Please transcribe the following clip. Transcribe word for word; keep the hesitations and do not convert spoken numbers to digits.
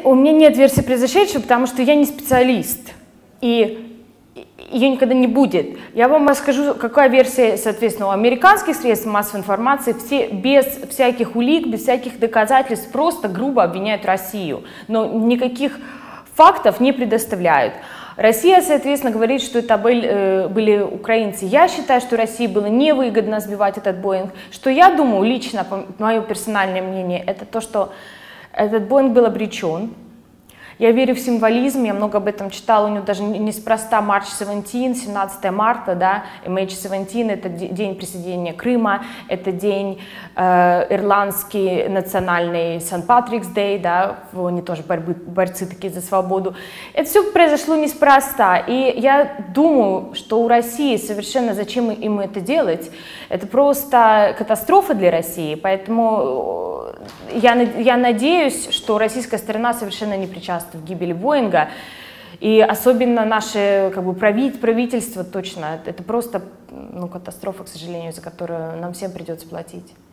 у меня нет версии произошедшего, потому что я не специалист, и ее никогда не будет. Я вам расскажу, какая версия, соответственно, у американских средств массовой информации, все без всяких улик, без всяких доказательств, просто грубо обвиняют Россию, но никаких фактов не предоставляют. Россия, соответственно, говорит, что это были, были украинцы. Я считаю, что России было невыгодно сбивать этот Боинг. Что я думаю, лично, мое персональное мнение, это то, что этот Боинг был обречен. Я верю в символизм, я много об этом читала, у него даже неспроста Марч семнадцатое, семнадцатое марта, да, эм эйч семнадцать, это день присоединения Крыма, это день э, ирландский национальный Сент Патрикс Дэй, да, они тоже борьбы, борцы такие за свободу. Это все произошло неспроста, и я думаю, что у России совершенно зачем им это делать, это просто катастрофа для России, поэтому я, я надеюсь, что российская сторона совершенно не причастна в гибели Боинга, и особенно наше как бы, правительство точно, это просто ну, катастрофа, к сожалению, за которую нам всем придется платить.